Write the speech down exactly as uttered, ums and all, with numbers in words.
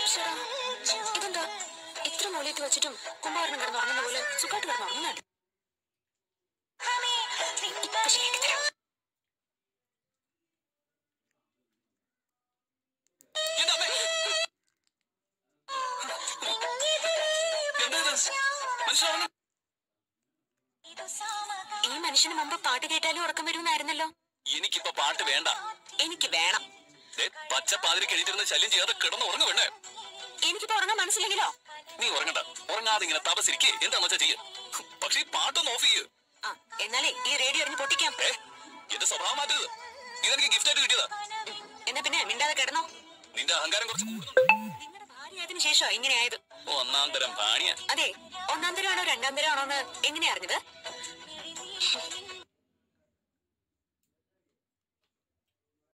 ഇതെന്താ ഇത്ര മൂലയിട്ട് വെച്ചിട്ടും കുംഭാരണം കിടന്ന് ഉറങ്ങുന്ന പോലെ സുഖമായിട്ട് കിടന്ന് ഉറങ്ങുന്നുണ്ട്. ഈ മനുഷ്യന് മുമ്പ് പാട്ട് കേട്ടാലും ഉറക്കം വരുമെന്നായിരുന്നല്ലോ. എനിക്കിപ്പോ പാട്ട് വേണ്ട. എനിക്ക് വേണം. പച്ചപ്പാതിരിക്ക് എഴുതിരുന്ന ശല്യം ചെയ്യാതെ കിടന്ന് ഉറങ്ങ വേണ്ടേ? എനിക്കിപ്പോ ഉറങ്ങാൻ മനസ്സിലെങ്കിലോ? നീ ഉറങ്ങണ്ട. ഉറങ്ങാതെ ഇങ്ങനെ തപസിരിക്കേ എന്താന്ന് വെച്ചാ ചെയ്യ. പക്ഷെ ഈ പാട്ടൊന്ന് ഓഫ് ചെയ്യ്. എന്നാലേ ഈ റേഡിയോ എറിഞ്ഞ് പൊട്ടിക്കാം. എന്റെ സ്വഭാവം മാറ്റരുത്. ഇതെനിക്ക് ഗിഫ്റ്റ് ആയിട്ട് കിട്ടിയതാ. എന്നാ പിന്നെ മിണ്ടാതെ കിടന്നോ. നിന്റെ അഹങ്കാരം കുറച്ച് കൂടുന്നുണ്ട്. നിങ്ങളുടെ ഭാര്യയായതിനു ശേഷം ഇങ്ങനെയായത്. ഒന്നാം തരം ഭാര്യ. അതെ, ഒന്നാം തരമാണോ രണ്ടാം തരമാണോന്ന് എങ്ങനെയാ അറിഞ്ഞത്?